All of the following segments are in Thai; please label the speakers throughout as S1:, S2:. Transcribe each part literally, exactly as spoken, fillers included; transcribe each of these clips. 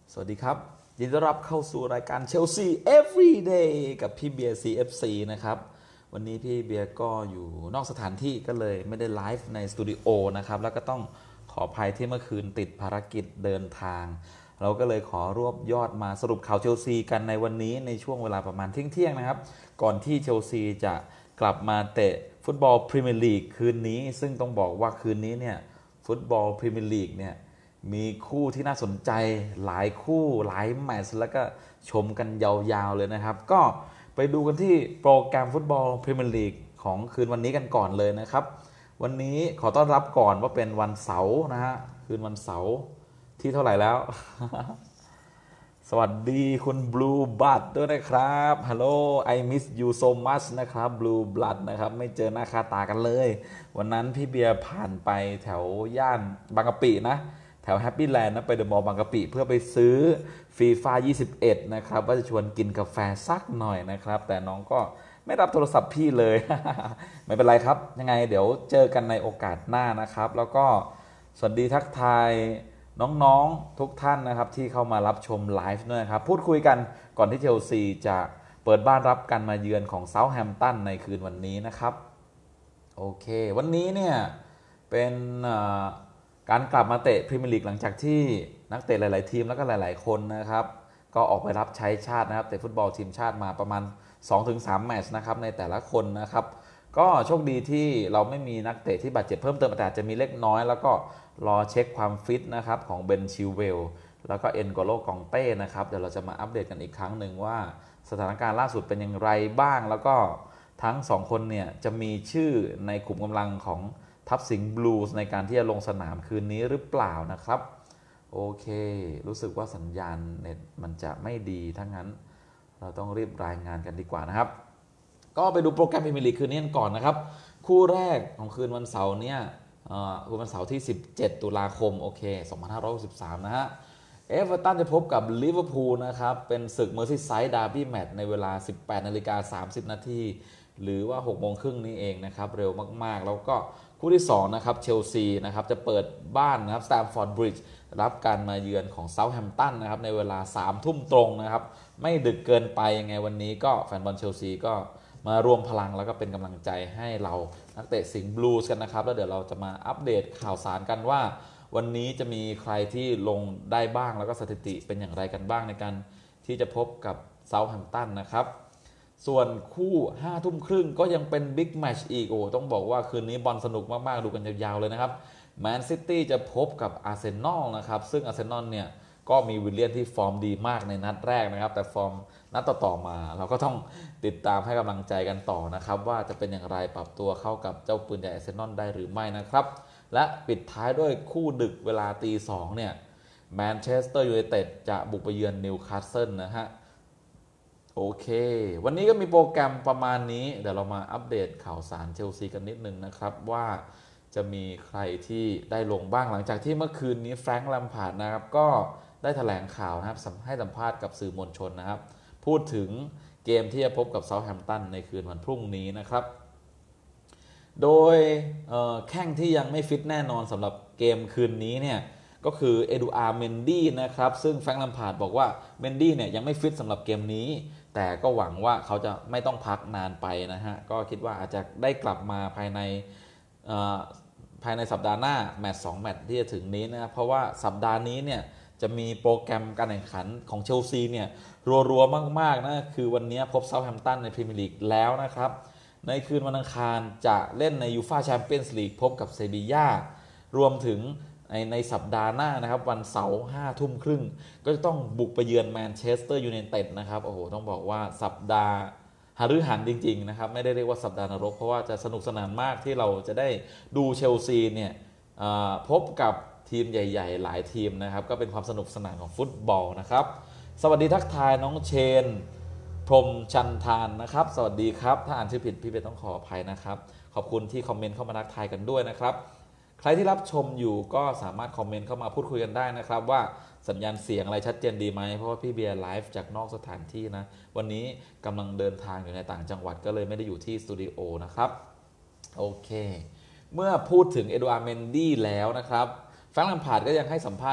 S1: สวัสดีครับยินดีต้อนรับเข้าสู่รายการเชลซี Everyday กับพี่เบียร์ ซี เอฟ ซี นะครับวันนี้พี่เบียร์ก็อยู่นอกสถานที่ก็เลยไม่ได้ไลฟ์ในสตูดิโอนะครับแล้วก็ต้องขออภัยที่เมื่อคืนติดภารกิจเดินทางเราก็เลยขอรวบยอดมาสรุปข่าวเชลซีกันในวันนี้ในช่วงเวลาประมาณเที่ยงๆนะครับก่อนที่เชลซีจะกลับมาเตะฟุตบอลพรีเมียร์ลีกคืนนี้ซึ่งต้องบอกว่าคืนนี้เนี่ยฟุตบอลพรีเมียร์ลีกเนี่ยมีคู่ที่น่าสนใจหลายคู่หลายแมตช์แล้วก็ชมกันยาวๆเลยนะครับก็ไปดูกันที่โปรแกรมฟุตบอลพรีเมียร์ลีกของคืนวันนี้กันก่อนเลยนะครับวันนี้ขอต้อนรับก่อนว่าเป็นวันเสาร์นะฮะคืนวันเสาร์ที่เท่าไหร่แล้ว สวัสดีคุณ Blue Blood ด้วยนะครับ Hello I miss you so much นะครับ Blue Blood นะครับไม่เจอหน้าค่าตากันเลยวันนั้นพี่เบียร์ผ่านไปแถวย่านบางกะปินะแถวแฮปปี้แลนด์นะไปเดอะมอลล์บางกะปิเพื่อไปซื้อฟีฟ่ายี่สิบเอ็ดนะครับว่าจะชวนกินกาแฟสักหน่อยนะครับแต่น้องก็ไม่รับโทรศัพท์พี่เลย ไม่เป็นไรครับยังไงเดี๋ยวเจอกันในโอกาสหน้านะครับแล้วก็สวัสดีทักทายน้องๆทุกท่านนะครับที่เข้ามารับชมไลฟ์ด้วยครับพูดคุยกันก่อนที่เชลซีจะเปิดบ้านรับการมาเยือนของเซาท์แฮมป์ตันในคืนวันนี้นะครับโอเควันนี้เนี่ยเป็นการกลับมาเตะพรีเมียร์ลีกหลังจากที่นักเตะหลายๆทีมแล้วก็หลายๆคนนะครับก็ออกไปรับใช้ชาตินะครับเตะฟุตบอลทีมชาติมาประมาณ สองถึงสาม แมตช์นะครับในแต่ละคนนะครับก็โชคดีที่เราไม่มีนักเตะที่บาดเจ็บเพิ่มเติมแต่อาจจะมีเล็กน้อยแล้วก็รอเช็คความฟิตนะครับของเบนชิลเวลแล้วก็เอ็นโกโลกองเต้นะครับเดี๋ยวเราจะมาอัปเดตกันอีกครั้งหนึ่งว่าสถานการณ์ล่าสุดเป็นอย่างไรบ้างแล้วก็ทั้งสองคนเนี่ยจะมีชื่อในกลุ่มกำลังของทัพสิงห์บลูส์ในการที่จะลงสนามคืนนี้หรือเปล่านะครับโอเครู้สึกว่าสัญญาณเน็ตมันจะไม่ดีทั้งนั้นเราต้องรีบรายงานกันดีกว่านะครับก็ไปดูโปรแกรมพรีเมียร์ลีกคืนนี้กันก่อนนะครับคู่แรกของคืนวันเสาร์เนี่ยคืนวันเสาร์ที่สิบเจ็ดตุลาคมโอเคสองพันห้าร้อยหกสิบสามนะฮะเอเวอร์ตันจะพบกับลิเวอร์พูลนะครับเป็นศึกเมอร์ซีไซด์ดาร์บี้แมตช์ในเวลา สิบแปดนาฬิกาสามสิบนาทีหรือว่าหกโมงครึ่งนี้เองนะครับเร็วมากๆแล้วก็คู่ที่สองนะครับเชลซีนะครับจะเปิดบ้านนะครับสแตมฟอร์ดบริดจ์รับการมาเยือนของเซาท์แฮมป์ตันนะครับในเวลาสามทุ่มตรงนะครับไม่ดึกเกินไปยังไงวันนี้ก็แฟนบอลเชลซีก็มารวมพลังแล้วก็เป็นกำลังใจให้เรานักเตะสิงห์บลูส์กันนะครับแล้วเดี๋ยวเราจะมาอัปเดตข่าวสารกันว่าวันนี้จะมีใครที่ลงได้บ้างแล้วก็สถิติเป็นอย่างไรกันบ้างในการที่จะพบกับเซาท์แฮมป์ตันนะครับส่วนคู่ห้าทุ่มครึ่งก็ยังเป็นบิ๊กแมตช์อีกโอ้ต้องบอกว่าคืนนี้บอลสนุกมากๆดูกันยาวๆเลยนะครับแมนซิตี้จะพบกับอาร์เซนอลนะครับซึ่งอาร์เซนอลเนี่ยก็มีวิลเลียนที่ฟอร์มดีมากในนัดแรกนะครับแต่ฟอร์มนัดต่อๆมาเราก็ต้องติดตามให้กำลังใจกันต่อนะครับว่าจะเป็นอย่างไรปรับตัวเข้ากับเจ้าปืนใหญ่อาร์เซนอลได้หรือไม่นะครับและปิดท้ายด้วยคู่ดึกเวลาตีสองเนี่ยแมนเชสเตอร์ยูไนเต็ดจะบุกไปเยือนนิวคาสเซิลนะฮะโอเควันนี้ก็มีโปรแกรมประมาณนี้เดี๋ยวเรามาอัปเดตข่าวสารเชลซีกันนิดนึงนะครับว่าจะมีใครที่ได้ลงบ้างหลังจากที่เมื่อคืนนี้แฟรงค์ แลมพาร์ดนะครับก็ได้แถลงข่าวนะครับให้สัมภาษณ์กับสื่อมวลชนนะครับพูดถึงเกมที่จะพบกับเซาท์แฮมป์ตันในคืนวันพรุ่งนี้นะครับโดยแข้งที่ยังไม่ฟิตแน่นอนสำหรับเกมคืนนี้เนี่ยก็คือเอดูอาร์เมนดี้นะครับซึ่งแฟรงค์ แลมพาร์ดบอกว่าเมนดี้เนี่ยยังไม่ฟิตสำหรับเกมนี้แต่ก็หวังว่าเขาจะไม่ต้องพักนานไปนะฮะก็คิดว่าอาจจะได้กลับมาภายในภายในสัปดาห์หน้าแมตช์สองแมตช์ที่จะถึงนี้นะเพราะว่าสัปดาห์นี้เนี่ยจะมีโปรแกรมการแข่งขันของเชลซีเนี่ยรัวๆมากๆนะคือวันนี้พบเซาท์แฮมป์ตันในพรีเมียร์ลีกแล้วนะครับในคืนวันอังคารจะเล่นในยูฟ่าแชมเปี้ยนส์ลีกพบกับเซบีย่ารวมถึงในในสัปดาห์หน้านะครับวันเสาร์ห้าทุ่มครึ่งก็จะต้องบุกไปเยือนแมนเชสเตอร์ยูไนเต็ดนะครับโอ้โหต้องบอกว่าสัปดาห์หฤหันจริงๆนะครับไม่ได้เรียกว่าสัปดาห์นรกเพราะว่าจะสนุกสนานมากที่เราจะได้ดูเชลซีเนี่ยพบกับทีมใหญ่ๆหลายทีมนะครับก็เป็นความสนุกสนานของฟุตบอลนะครับสวัสดีทักทายน้องเชนพรหมชันทานนะครับสวัสดีครับถ้าอ่านชื่อผิดพี่เบนต้องขออภัยนะครับขอบคุณที่คอมเมนต์เข้ามาทักทายกันด้วยนะครับใครที่รับชมอยู่ก็สามารถคอมเมนต์เข้ามาพูดคุยกันได้นะครับว่าสัญญาณเสียงอะไรชัดเจนดีไหมเพราะว่าพี่เบียร์ไลฟ์จากนอกสถานที่นะวันนี้กำลังเดินทางอยู่ในต่างจังหวัดก็เลยไม่ได้อยู่ที่สตูดิโอนะครับโอเคเมื่อพูดถึงเอดูอาร์เมนดี้แล้วนะครับแฟรงค์ แลมพาร์ดก็ยังให้สัมภาษณ์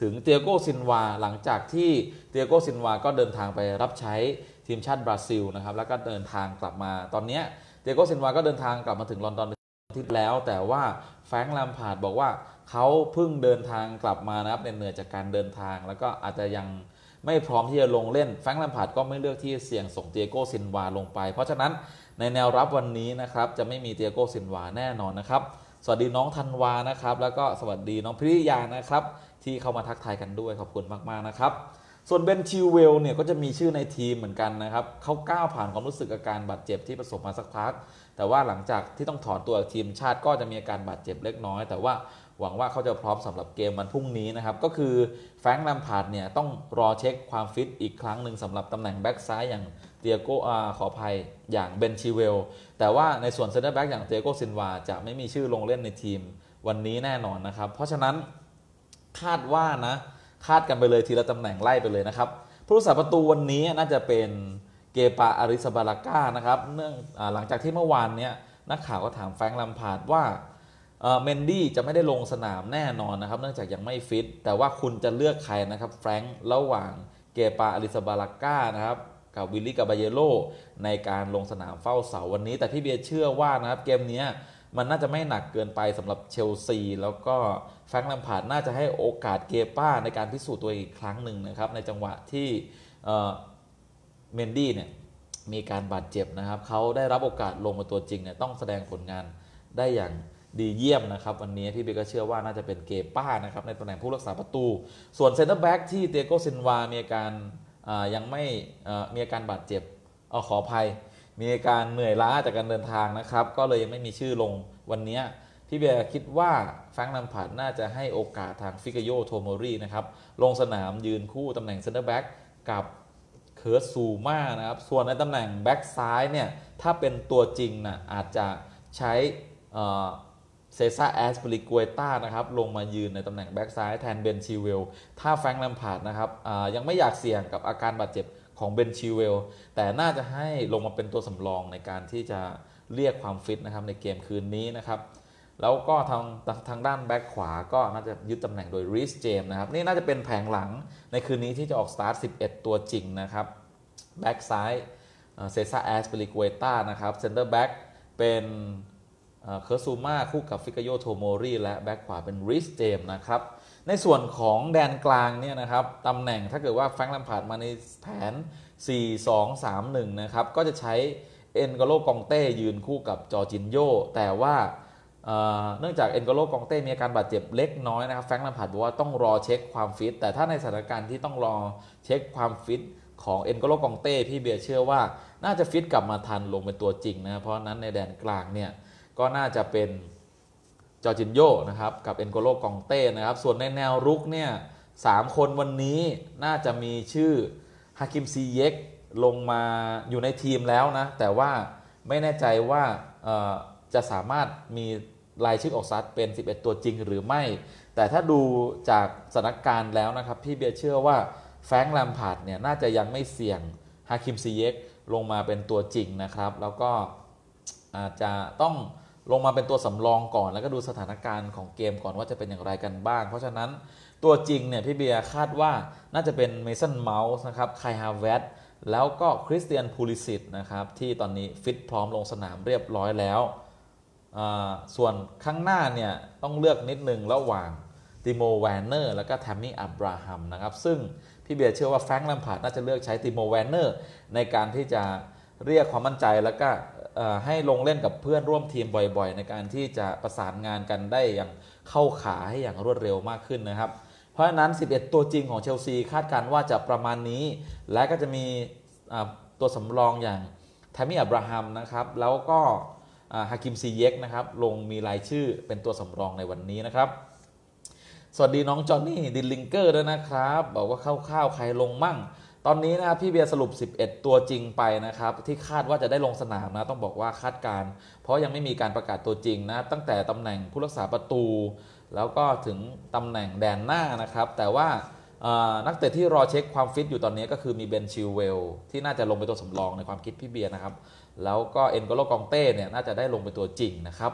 S1: ถึงเตียโกซินวาหลังจากที่เตียโกซินวาก็เดินทางไปรับใช้ทีมชาติบราซิลนะครับแล้วก็เดินทางกลับมาตอนนี้เตียโกซินวาก็เดินทางกลับมาถึงลอนดอนที่แล้วแต่ว่าแฟรงค์แลมพาร์ดบอกว่าเขาเพิ่งเดินทางกลับมานะครับเหนื่อยจากการเดินทางแล้วก็อาจจะยังไม่พร้อมที่จะลงเล่นแฟรงค์แลมพาร์ดก็ไม่เลือกที่จะเสี่ยงส่งเตียโกซินวาลงไปเพราะฉะนั้นในแนวรับวันนี้นะครับจะไม่มีเตียโกซินวาแน่นอนนะครับสวัสดีน้องธันวานะครับแล้วก็สวัสดีน้องพิริยานะครับที่เข้ามาทักทายกันด้วยขอบคุณมากๆนะครับส่วนเบนชิลเวลเนี่ยก็จะมีชื่อในทีมเหมือนกันนะครับเขาก้าวผ่านความรู้สึกอาการบาดเจ็บที่ประสบมาสักพักแต่ว่าหลังจากที่ต้องถอนตัวทีมชาติก็จะมีอาการบาดเจ็บเล็กน้อยแต่ว่าหวังว่าเขาจะพร้อมสำหรับเกมวันพรุ่งนี้นะครับก็คือแฟรงค์แลมพาร์ดเนี่ยต้องรอเช็คความฟิตอีกครั้งหนึ่งสำหรับตำแหน่งแบ็กซ้ายอย่างเตียโกอาขออภัยอย่างเบนชิลเวลแต่ว่าในส่วนเซนเตอร์แบ็กอย่างเตียโกซินวาจะไม่มีชื่อลงเล่นในทีมวันนี้แน่นอนนะครับเพราะฉะนั้นคาดว่านะคาดกันไปเลยทีละตำแหน่งไล่ไปเลยนะครับผู้รักษาประตูวันนี้น่าจะเป็นเกปาอาริซาบาลาก้านะครับเนื่องหลังจากที่เมื่อวานเนี้ยนักข่าวก็ถามแฟรงค์แลมพาร์ดว่าเมนดี้จะไม่ได้ลงสนามแน่นอนนะครับเนื่องจากยังไม่ฟิตแต่ว่าคุณจะเลือกใครนะครับแฟรงค์ระหว่างเกปาอาริซาบาลาก้านะครับกับวิลลี่กาบาเยโลในการลงสนามเฝ้าเสาวันนี้แต่พี่เบียร์เชื่อว่านะครับเกมนี้มันน่าจะไม่หนักเกินไปสำหรับเชลซีแล้วก็แฟรงค์แลมพาร์ดน่าจะให้โอกาสเกป้าในการพิสูจน์ตัวเองอีกครั้งหนึ่งนะครับในจังหวะที่เมนดี้เนี่ยมีการบาดเจ็บนะครับเขาได้รับโอกาสลงมาตัวจริงเนี่ยต้องแสดงผลงานได้อย่างดีเยี่ยมนะครับวันนี้พี่เบก็เชื่อว่าน่าจะเป็นเกป้านะครับในตำแหน่งผู้รักษาประตูส่วนเซนเตอร์แบ็กที่เตียโกซินวามีอาการยังไม่มีอาการบาดเจ็บเอาขออภัยมีอาการเหนื่อยล้าจากการเดินทางนะครับก็เลยยังไม่มีชื่อลงวันนี้พี่เบียร์คิดว่าแฟรงค์แลมพาร์ดน่าจะให้โอกาสทางฟิกาโยโทโมรีนะครับลงสนามยืนคู่ตำแหน่งเซนเตอร์แบ็กกับเคิร์ตซูม่านะครับส่วนในตำแหน่งแบ็กซ้ายเนี่ยถ้าเป็นตัวจริงนะอาจจะใช้เซซ่าแอสปริกวยต้านะครับลงมายืนในตำแหน่งแบ็กซ้ายแทนเบนชิลเวลถ้าแฟรงค์แลมพาร์ดนะครับยังไม่อยากเสี่ยงกับอาการบาดเจ็บของเบนชิลเวลแต่น่าจะให้ลงมาเป็นตัวสำรองในการที่จะเรียกความฟิตนะครับในเกมคืนนี้นะครับแล้วก็ทางทางด้านแบ็กขวาก็น่าจะยึดตำแหน่งโดยรีสเจมส์นะครับนี่น่าจะเป็นแผงหลังในคืนนี้ที่จะออกสตาร์ทสิบเอ็ดตัวจริงนะครับแบ็กซ้ายเซซ่าแอสเปริกวยต้านะครับเซนเตอร์แบ็กเป็นเคิร์ตซูม่าคู่กับฟิกาโยโทโมรีและแบ็กขวาเป็นรีสเจมส์นะครับในส่วนของแดนกลางเนี่ยนะครับตำแหน่งถ้าเกิดว่าแฟรงค์แลมพาร์ดมาในแผน สี่ สอง สาม หนึ่ง นะครับก็จะใช้เอ็นโกโลกองเต้ยืนคู่กับจอร์จินโญแต่ว่าเนื่องจากเอ็นโกโลกองเต้มีอาการบาดเจ็บเล็กน้อยนะครับแฟรงค์แลมพาร์ดบอกว่าต้องรอเช็คความฟิตแต่ถ้าในสถานการณ์ที่ต้องรอเช็คความฟิตของเอ็นโกโลกองเต้พี่เบียร์เชื่อว่าน่าจะฟิตกลับมาทันลงเป็นตัวจริงนะเพราะนั้นในแดนกลางเนี่ยก็น่าจะเป็นจอร์จินโญนะครับกับเอ็นโกโลกองเต้นะครับส่วนในแนวรุกเนี่ยสามคนวันนี้น่าจะมีชื่อฮาคิมซีเยกลงมาอยู่ในทีมแล้วนะแต่ว่าไม่แน่ใจว่าจะสามารถมีรายชื่อออกสตาร์ทเป็นสิบเอ็ดตัวจริงหรือไม่แต่ถ้าดูจากสถานการณ์แล้วนะครับพี่เบียร์เชื่อว่าแฟรงค์แลมพาร์ดเนี่ยน่าจะยังไม่เสี่ยงฮาคิมซีเยกลงมาเป็นตัวจริงนะครับแล้วก็อาจจะต้องลงมาเป็นตัวสำรองก่อนแล้วก็ดูสถานการณ์ของเกมก่อนว่าจะเป็นอย่างไรกันบ้างเพราะฉะนั้นตัวจริงเนี่ยพี่เบียร์คาดว่าน่าจะเป็นเมสันเมาส์นะครับไคฮาเวตแล้วก็คริสเตียนพูลิสิตนะครับที่ตอนนี้ฟิตพร้อมลงสนามเรียบร้อยแล้วส่วนข้างหน้าเนี่ยต้องเลือกนิดนึงระหว่างติโมแวนเนอร์แล้วก็แทมมี่อับราฮัมนะครับซึ่งพี่เบียร์เชื่อว่าแฟรงค์แลมพาร์ดน่าจะเลือกใช้ติโมแวนเนอร์ในการที่จะเรียกความมั่นใจแล้วก็ให้ลงเล่นกับเพื่อนร่วมทีมบ่อยๆในการที่จะประสานงานกันได้อย่างเข้าขาให้อย่างรวดเร็วมากขึ้นนะครับเพราะฉะนั้นสิบเอ็ดตัวจริงของเชลซีคาดการณ์ว่าจะประมาณนี้และก็จะมีตัวสำรองอย่างแทมมี่อับราฮัมนะครับแล้วก็ฮาคิมซีเยกนะครับลงมีรายชื่อเป็นตัวสำรองในวันนี้นะครับสวัสดีน้องจอห์นนี่ดิลลิงเกอร์ด้วยนะครับบอกว่าคร่าวๆใครลงมั่งตอนนี้นะครับพี่เบียร์สรุปสิบเอ็ดตัวจริงไปนะครับที่คาดว่าจะได้ลงสนามนะต้องบอกว่าคาดการเพราะยังไม่มีการประกาศตัวจริงนะตั้งแต่ตำแหน่งผู้รักษาประตูแล้วก็ถึงตำแหน่งแดนหน้านะครับแต่ว่านักเตะที่รอเช็คความฟิตอยู่ตอนนี้ก็คือมีเบนชิลเวลที่น่าจะลงเป็นตัวสำรองในความคิดพี่เบียร์นะครับแล้วก็เอ็นโกโลกองเต้เนี่ยน่าจะได้ลงเป็นตัวจริงนะครับ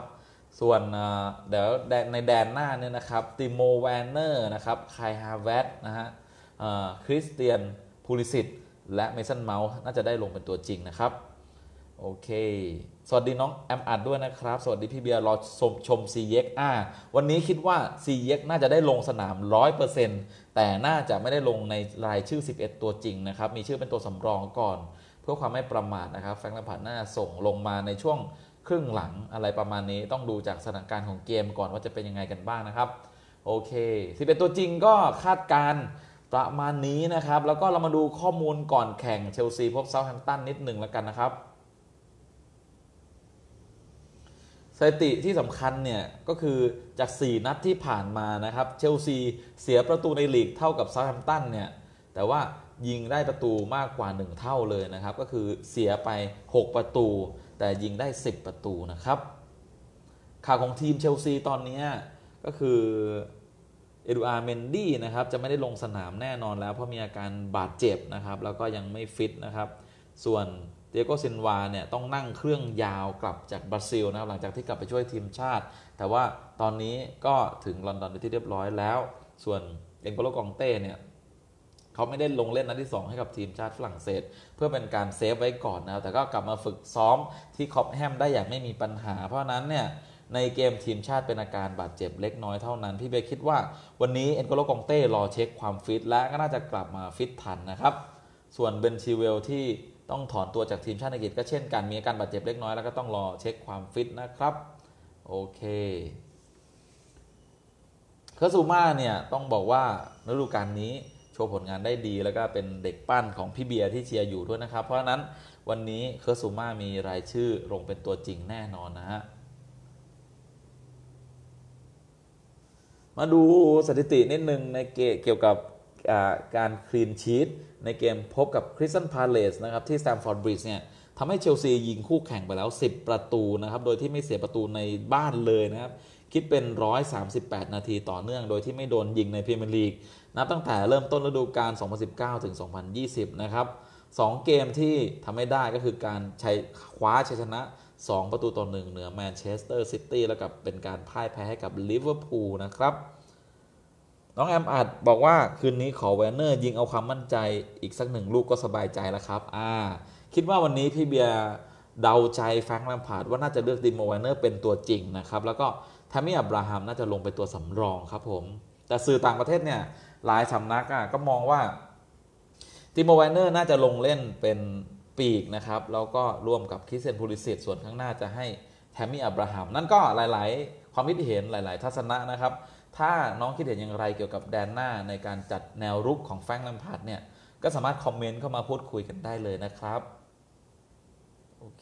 S1: ส่วนเดี๋ยวในแดนหน้าเนี่ยนะครับติโมแวนเนอร์นะครับไคฮาเวตนะฮะคริสเตียนพูลิสิตและเมสันเมาส์น่าจะได้ลงเป็นตัวจริงนะครับโอเคสวัสดีน้องแอมอัดด้วยนะครับสวัสดีพี่เบียร์รอชมชมซีเย็กอ่าวันนี้คิดว่าซีเย็กน่าจะได้ลงสนาม ร้อยเปอร์เซ็นต์ แต่น่าจะไม่ได้ลงในรายชื่อสิบเอ็ดตัวจริงนะครับมีชื่อเป็นตัวสำรองก่อนเพื่อความไม่ประมาทนะครับแฟรงค์ แลมพาร์ดน่าส่งลงมาในช่วงครึ่งหลังอะไรประมาณนี้ต้องดูจากสถานการณ์ของเกมก่อนว่าจะเป็นยังไงกันบ้างนะครับโอเคสิบเอ็ดตัวจริงก็คาดการประมาณนี้นะครับแล้วก็เรามาดูข้อมูลก่อนแข่งเชลซีพบเซาท์แฮมป์ตันนิดหนึ่งแล้วกันนะครับสถิติที่สำคัญเนี่ยก็คือจากสี่นัดที่ผ่านมานะครับเชลซีเสียประตูในลีกเท่ากับเซาท์แฮมป์ตันเนี่ยแต่ว่ายิงได้ประตูมากกว่าหนึ่งเท่าเลยนะครับก็คือเสียไปหกประตูแต่ยิงได้สิบประตูนะครับข่าวของทีมเชลซีตอนนี้ก็คือเอดูอาร์เมนดี้นะครับจะไม่ได้ลงสนามแน่นอนแล้วเพราะมีอาการบาดเจ็บนะครับแล้วก็ยังไม่ฟิตนะครับส่วนเตียโกซินวาเนี่ยต้องนั่งเครื่องยาวกลับจากบราซิลนะครับหลังจากที่กลับไปช่วยทีมชาติแต่ว่าตอนนี้ก็ถึงลอนดอนเป็นที่เรียบร้อยแล้วส่วนเอ็นโกโลกองเต้เนี่ยเขาไม่ได้ลงเล่นนัดที่สองให้กับทีมชาติฝรั่งเศสเพื่อเป็นการเซฟไว้ก่อนนะแต่ก็กลับมาฝึกซ้อมที่คอปแฮมได้อย่างไม่มีปัญหาเพราะนั้นเนี่ยในเกมทีมชาติเป็นอาการบาดเจ็บเล็กน้อยเท่านั้นพี่เบย์คิดว่าวันนี้เอ็นโกโลกองเต้รอเช็คความฟิตและก็น่าจะกลับมาฟิตทันนะครับส่วนเบนชิเวลที่ต้องถอนตัวจากทีมชาติอังกฤษก็เช่นกันมีอาการบาดเจ็บเล็กน้อยแล้วก็ต้องรอเช็คความฟิตนะครับโอเคเคอร์ซูม่าเนี่ยต้องบอกว่าฤดูกาลนี้โชว์ผลงานได้ดีแล้วก็เป็นเด็กปั้นของพี่เบียร์ที่เชียร์อยู่ด้วยนะครับเพราะฉะนั้นวันนี้เคอร์ซูม่ามีรายชื่อลงเป็นตัวจริงแน่นอนนะฮะมาดูสถิตินิดนึงในเกี่ยวกับการคลีนชีทในเกมพบกับคริสตัลพาเลซนะครับที่สแตมฟอร์ดบริดจ์เนี่ยทำให้เชลซียิงคู่แข่งไปแล้วสิบประตูนะครับโดยที่ไม่เสียประตูในบ้านเลยนะครับคิดเป็นหนึ่งร้อยสามสิบแปดนาทีต่อเนื่องโดยที่ไม่โดนยิงในพรีเมียร์ลีกนับตั้งแต่เริ่มต้นฤดูกาลสองพันสิบเก้าถึงสองพันยี่สิบนะครับสองเกมที่ทำไม่ได้ก็คือการชัยคว้าชัยชนะสองประตูต่อหนึ่งเหนือแมนเชสเตอร์ซิตี้แล้วกับเป็นการพ่ายแพ้ให้กับลิเวอร์พูลนะครับน้องแอมอัดบอกว่าคืนนี้ขอแวนเนอร์ยิงเอาความมั่นใจอีกสักหนึ่งลูกก็สบายใจแล้วครับอ่าคิดว่าวันนี้พี่เบียร์เดาใจแฟรงค์ แลมพาร์ดว่าน่าจะเลือกติโมแวนเนอร์เป็นตัวจริงนะครับแล้วก็แทมมี่อับราฮัมน่าจะลงเป็นตัวสำรองครับผมแต่สื่อต่างประเทศเนี่ยหลายสำนักอ่ะก็มองว่าติโมแวนเนอร์น่าจะลงเล่นเป็นปีกนะครับแล้วก็ร่วมกับคริสเตียนพูลิสิตส่วนข้างหน้าจะให้แทมมี่อับราฮัมนั่นก็หลายๆความคิดเห็นหลายๆทัศนะนะครับถ้าน้องคิดเห็นอย่างไรเกี่ยวกับแดนหน้าในการจัดแนวรุกของแฟรงค์ แลมพาร์ดเนี่ยก็สามารถคอมเมนต์เข้ามาพูดคุยกันได้เลยนะครับโอเค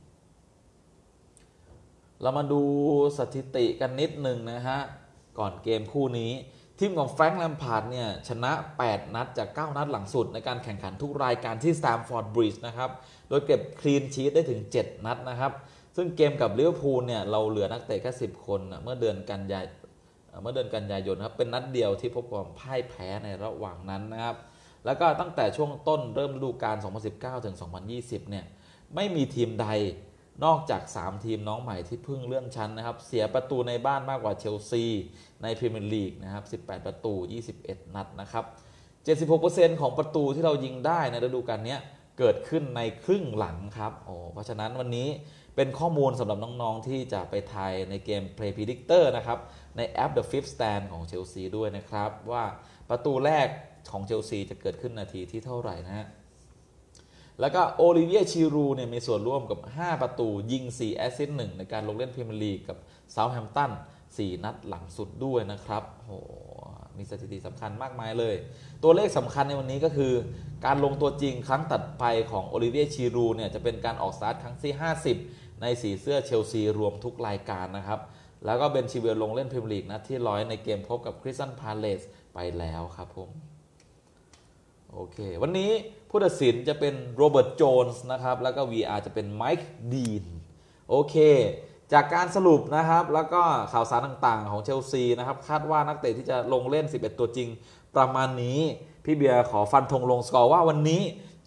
S1: เรามาดูสถิติกันนิดหนึ่งนะฮะก่อนเกมคู่นี้ทีมของแฟรงค์ แลมพาร์ดเนี่ยชนะแปดนัดจากเก้านัดหลังสุดในการแข่งขันทุกรายการที่สแตมฟอร์ดบริดจ์นะครับโดยเก็บคลีนชีทได้ถึงเจ็ดนัดนะครับซึ่งเกมกับลิเวอร์พูลเนี่ยเราเหลือนักเตะแค่สิบคนเมื่อเดือนกันยายนเมื่อเดือนกันยายนครับเป็นนัดเดียวที่พบความพ่ายแพ้ในระหว่างนั้นนะครับแล้วก็ตั้งแต่ช่วงต้นเริ่มฤดูกาลสองพันสิบเก้าถึงสองพันยี่สิบเนี่ยไม่มีทีมใดนอกจากสามทีมน้องใหม่ที่เพิ่งเลื่อนชั้นนะครับเสียประตูในบ้านมากกว่าเชลซีในพรีเมียร์ลีกนะครับสิบแปดประตูยี่สิบเอ็ดนัดนะครับ เจ็ดสิบหกเปอร์เซ็นต์ ของประตูที่เรายิงได้ในฤดูกาลนี้เกิดขึ้นในครึ่งหลังครับโอ้เพราะฉะนั้นวันนี้เป็นข้อมูลสำหรับน้องๆที่จะไปทายในเกม Play Predictor นะครับในแอป The Fifth Stand ของเชลซีด้วยนะครับว่าประตูแรกของเชลซีจะเกิดขึ้นนาทีที่เท่าไหร่นะฮะแล้วก็โอลิเวียชีรูเนี่ยมีส่วนร่วมกับห้าประตูยิงสี่แอสซิสต์หนึ่งในการลงเล่นพรีเมียร์ลีกกับเซาท์แฮมป์ตันสี่นัดหลังสุดด้วยนะครับโหมีสถิติสำคัญมากมายเลยตัวเลขสำคัญในวันนี้ก็คือการลงตัวจริงครั้งตัดไปของโอลิเวียชีรูเนี่ยจะเป็นการออกสตาร์ทครั้งที่ห้าสิบในสีเสื้อเชลซีรวมทุกรายการนะครับแล้วก็เบนชิเวลลงเล่นพรีเมียร์ลีกนัดที่ร้อยในเกมพบกับคริสตัลพาเลซไปแล้วครับผมโอเควันนี้ผู้ตัดสินจะเป็นโรเบิร์ตโจนส์นะครับแล้วก็ วี อาร์ จะเป็นไมค์ดีนโอเคจากการสรุปนะครับแล้วก็ข่าวสารต่างๆของเชลซีนะครับคาดว่านักเตะที่จะลงเล่นสิบเอ็ดตัวจริงประมาณนี้พี่เบียร์ขอฟันธงลงสกอร์ว่าวันนี้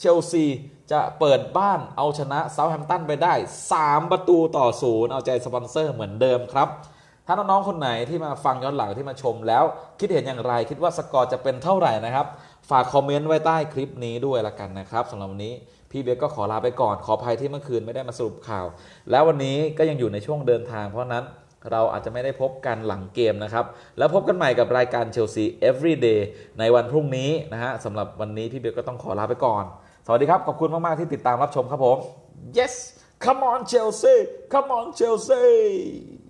S1: เชลซีจะเปิดบ้านเอาชนะเซาท์แฮมป์ตันไปได้สามประตูต่อศูนย์เอาใจสปอนเซอร์เหมือนเดิมครับถ้าน้องๆคนไหนที่มาฟังย้อนหลังที่มาชมแล้วคิดเห็นอย่างไรคิดว่าสกอร์จะเป็นเท่าไหร่นะครับฝากคอมเมนต์ไว้ใต้คลิปนี้ด้วยละกันนะครับสำหรับวันนี้พี่เบียร์ก็ขอลาไปก่อนขออภัยที่เมื่อคืนไม่ได้มาสรุปข่าวแล้ววันนี้ก็ยังอยู่ในช่วงเดินทางเพราะนั้นเราอาจจะไม่ได้พบกันหลังเกมนะครับแล้วพบกันใหม่กับรายการเชลซี Everyday ในวันพรุ่งนี้นะฮะสำหรับวันนี้พี่เบียร์ก็ต้องขอลาไปก่อนสวัสดีครับขอบคุณมากๆที่ติดตามรับชมครับผม yes come on Chelsea come on Chelsea